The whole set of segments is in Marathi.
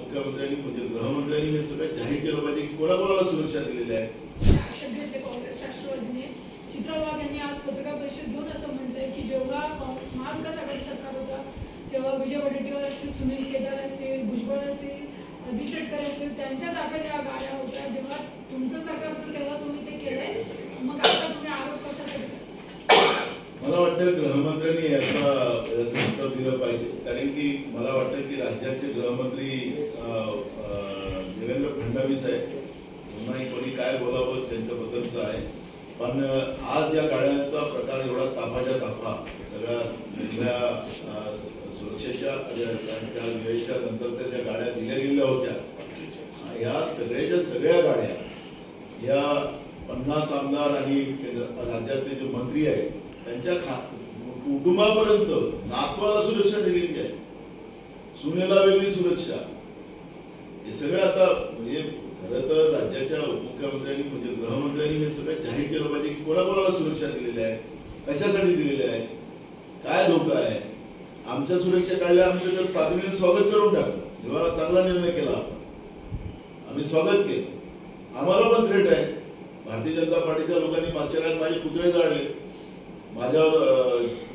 मुख्यमंत्र्यांनी म्हणजे गृहमंत्र्यांनी हे सगळं जाहीर केलं पाहिजे की कोणाकोणाला सुरक्षा दिलेली आहे। आक्षेप घेतले काँग्रेस राष्ट्रवादीने। चित्रा वाघ यांनी आज पत्रकार परिषद घेऊन असं म्हटलंय की जेव्हा महाविकास आघाडी सरकार होता तेव्हा विजय वडेट्टीवार असतील, सुनील केदार असतील, भुजबळ असतील, अजित शेट्टी असतील, त्यांच्या ताब्यात या गाड्या होत्या। जेव्हा तुमचं सरकार होतं तेव्हा तुम्ही ते केलंय, मग आता तुम्ही आरोप कशासाठी करता? मला वाटतं गृहमंत्र्यांनी याचं उत्तर दिलं पाहिजे, कारण की मला वाटतं की राज्याचे गृहमंत्री देवेंद्र फडणवीस आहेत, पुन्हा कोणी काय बोलावं त्यांच्याबद्दलचं आहे। पण आज या गाड्यांचा प्रकार एवढा तापाच्या तापा सगळ्या वेगळ्या सुरक्षेच्या त्या वेळेच्या नंतरच्या ज्या गाड्या दिल्या गेल्या होत्या, या सगळ्या गाड्या या 50 आमदार आणि राज्यातले जे मंत्री आहेत त्यांच्या कुटुंबापर्यंत नातवाला सुरक्षा दिलेली आहे, सुनेला वेगळी सुरक्षा। हे सगळं आता म्हणजे खरं तर राज्याच्या उपमुख्यमंत्र्यांनी म्हणजे गृहमंत्र्यांनी हे सगळं जाहीर केलं पाहिजे की कोणाकोणाला सुरक्षा दिलेली आहे, कशासाठी दिलेली आहे, काय धोका आहे। आमच्या सुरक्षा काढल्या, आमचं तर तातडीने स्वागत करून टाकलं, जेव्हा चांगला निर्णय केला आम्ही स्वागत केलं। आम्हाला पण थ्रेट आहे, भारतीय जनता पार्टीच्या लोकांनी मागच्या काळात माझे पुतळे जाळले, माझ्यावर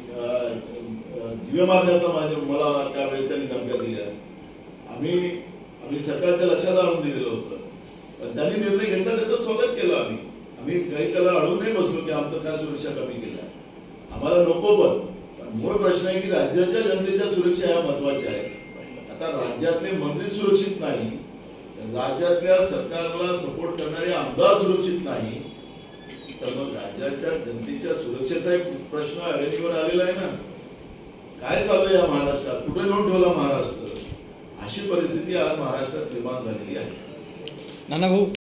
जीवे मारण्याचा मला त्यावेळेस त्यांनी धमक्या दिल्या। आम्ही सरकारच्या लक्षात आणून दिलेलं होतं, पण त्यांनी निर्णय घेतला, त्याचं स्वागत केलं। आम्ही काही त्याला अडून नाही बसलो की आमचं काय सुरक्षा कमी केल्या, आम्हाला नको। पण मूळ प्रश्न आहे की राज्याच्या जनतेच्या सुरक्षा ह्या महत्वाच्या आहेत। आता राज्यातले मंत्री सुरक्षित नाही, राज्यातल्या सरकारला सपोर्ट करणारे आमदार सुरक्षित नाही, तर मग राज्याच्या जनतेच्या सुरक्षेचा एक प्रश्न ऐरणीवर आलेला आहे ना। काय चाललंय या महाराष्ट्रात, कुठे नेऊन ठेवला महाराष्ट्र, अशी परिस्थिती आज महाराष्ट्रात निर्माण झालेली आहे। नाना भाऊ